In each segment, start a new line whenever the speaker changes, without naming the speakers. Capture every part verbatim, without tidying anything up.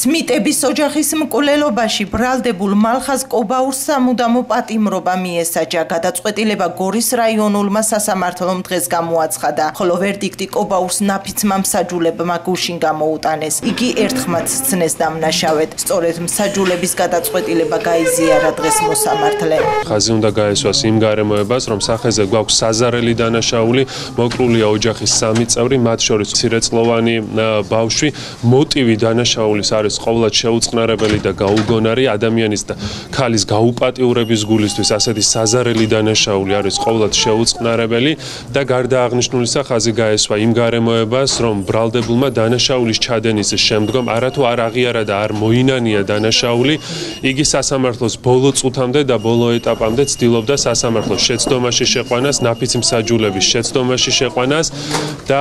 სმიტების ოჯახის მკვლელობაში ბრალდებულ მალხაზ კობაურს სამუდამო პატიმრობა მიესაჯა. გადაწყვეტილება გორის რაიონულმა სასამართლომ დღეს გამოაცხადა, ხოლო ვერდიქტი კობაურს ნაფიცმა მსაჯულებმა გუშინ გამოუტანეს. იგი ერთხმაც სცნეს დამნაშავედ. სწორედ მსაჯულების გადაწყვეტილება გაიზიარა დღეს მოსამართლემ.
ხაზი უნდა გაესვას იმ გარემოებას, რომ სახეზე გვაქვს საზარელი დანაშაული, მოკრულია ოჯახის სამი წევრი, მათ შორის მცირეწლოვანი ბავშვი. მოტივი დანაშაულის არის ყოვლად შეუწყნარებელი და გაუგონარი ადამიანის და ქალის გაუპატიურების გულისთვის ასეთი საზარელი დანაშაული არის ყოვლად შეუწყნარებელი და გარდა აღნიშნულისა ხაზი გაესვა იმ გარემოებას, რომ ბრალდებულმა დანაშაულის ჩადენის შემდგომ არათუ არ აღიარა და არ მოინანია დანაშაული, იგი სასამართლოს ბოლო წუთამდე და ბოლო ეტაპამდე ცდილობდა სასამართლოს შეცდომაში შეყვანას, ნაფიცი მსაჯულების შეცდომაში შეყვანას და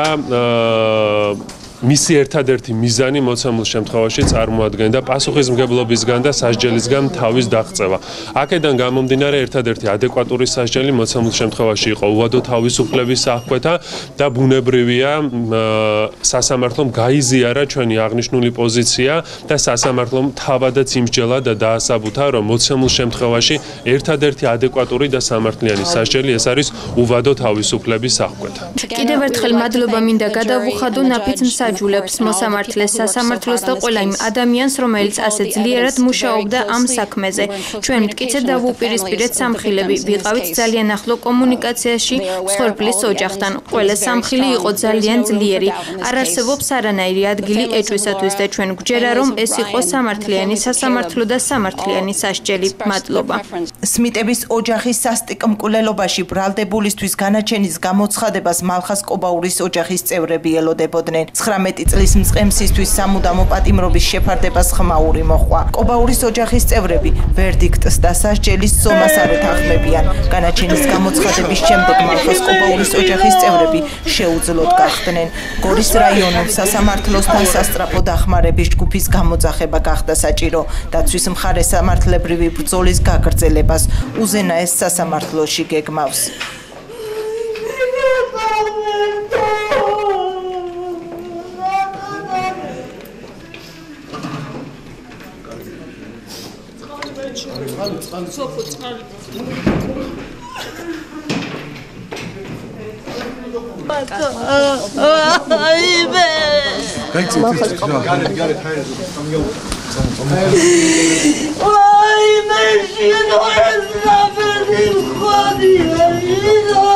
მისი ერთადერთი მიზანი მოცემულ შემთხვევაში წარმოადგენდა პასუხისმგებლობისგან და სასჯელისგან თავის დაღწევა. აქედან გამომდინარე ერთადერთი ადეკვატური სასჯელი მოცემულ შემთხვევაში იყო უვადო თავისუფლების აღკვეთა და ბუნებრივია სასამართლომ გაიზიარა ჩვენი აღნიშნული პოზიცია და სასამართლომ თავადაც იმსჯელა და დაასაბუთა, რომ მოცემულ შემთხვევაში ერთადერთი ადეკვატური და სამართლიანი სასჯელი ეს არის უვადო თავისუფლების აღკვეთა.
კიდევ ერთხელ მადლობა მინდა გადავუხადო ნაფიც მსაჯულებს, მოსამართლეს, სასამართლოს და ყველა იმ ადამიანს, რომელიც ასე ძლიერად მუშაობდა ამ საქმეზე. ჩვენ მტკიცედ დავუპირისპირეთ სამხილები, ვიყავით ძალიან ახლო კომუნიკაციაში მსხვერპლის ოჯახთან. ყველა სამხილი იყო ძალიან ძლიერი. არ არსებობს არანაირი ადგილი ეჭვისათვის და ჩვენ გვჯერა, რომ ეს იყო სამართლიანი სასამართლო და სამართლიანი სასჯელი. მადლობა.
სმიტების ოჯახის სასტიკ მკვლელობაში ბრალდებულისთვის განაჩენის გამოცხადებას მალხაზ კობაურის ოჯახის წევრები ელოდებოდნენ. ცხრამეტი წლის მწყემსისთვის სამუდამო პატიმრობის შეფარდებას ხმაური მოჰყვა. კობაურის ოჯახის წევრები ვერდიქტს და სასჯელის ზომას არ ეთანხმებიან. განაჩენის გამოცხადების შემდეგ მალხაზ კობაურის ოჯახის წევრები შეუძლოდ გახდნენ. გორის რაიონულ სასამართლოსთან სასწრაფო დახმარების ჯგუფის გამოძახება გახდა საჭირო. დაცვის მხარე სამართლებრივი ბრძოლის გაგრძელებას უზენაეს სასამართლოში გეგმავს.
წყალი წყალი სოფო წყალი აიბე გაიწევთ გარე გარე თაერზე აიბე შინო ეს ნაბერი ხოდია იდა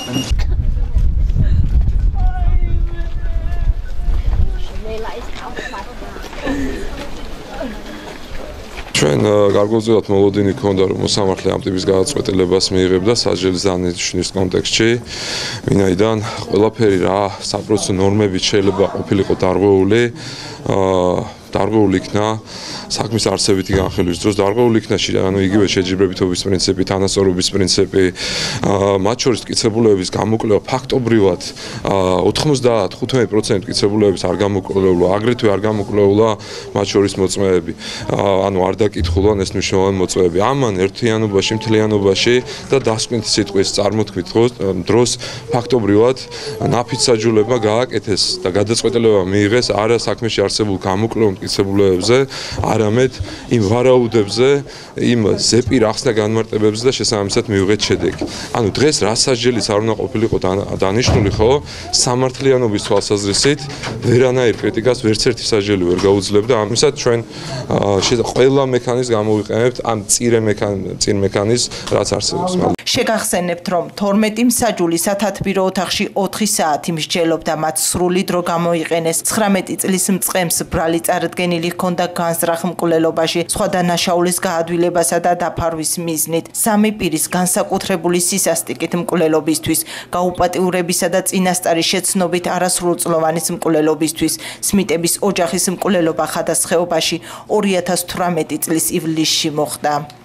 ჩვენ გარკვეულწილად მოლოდინი ქონდა, რომ მოსამართლე ამ ტიპის გადაწყვეტილებას მიიღებდა სასჯელის დანიშნვის კონტექსტში, ვინაიდან ყველაფერი რა საპროცესო ნორმებით შეიძლება ყოფილიყო დარღვეული, დარღვეული იქნა საქმის არსებითი განხილვის დროს, დარღვეული იქნა ანუ იგივე შეჯიბრებითობის პრინციპი, თანასწორობის პრინციპი, მათ შორის მტკიცებულებების გამოკვლევა ფაქტობრივად ოთხმოცდათხუთმეტი პროცენტი მტკიცებულებების არ გამოკვლეულა, აგრეთვე არ გამოკვლეულა მათ შორის მოწმეები, ანუ არ დაკითხულან ეს მნიშვნელოვანი მოწმეები. ამან ერთიანობაში, მთლიანობაში და დასკვნითი სიტყვის წარმოთქმით დროს ფაქტობრივად ნაფიც სასჯულებმა გააკეთეს და გადაწყვეტილება მიიღეს არა საქმეში არსებულ გამოკვლეულ მტკიცებულებებზე, არამედ იმ ვარაუდებზე, იმ ზეპირ ახსნა განმარტებებზე და შესაბამისად მიიღეთ შედეგი. ანუ დღეს რა სასჯელიც არ უნდა ყოფილიყო დანიშნული, ხო? სამართლიანობის თვალსაზრისით ვერანაირ კრიტიკას ვერც ერთი სასჯელი ვერ გაუძლებდა. ამისად ჩვენ ყველა მექანიზმს გამოვიყენებთ ამ წირე წინ მექანიზმს, რაც არსებობს.
შეგახსენებთ, რომ თორმეტი მსაჯული სათათბირო ოთახში ოთხი საათი მსჯელობდა, მათ სრული დრო გამოიყენეს. ცხრამეტი წლის მწყემს ბრალი წარდგენილი ჰქონდა განზრახ მკვლელობაში, სხვა დანაშაულის გაადვილებასა და დაფარვის მიზნით. სამი პირის განსაკუთრებული სისასტიკით მკვლელობისთვის, გაუპატიურებისა და წინასწარი შეცნობით არასრულწლოვანის მკვლელობისთვის, სმიტების ოჯახის მკვლელობა ხადას ხეობაში ორი ათას თვრამეტი წლის ივლისში მოხდა.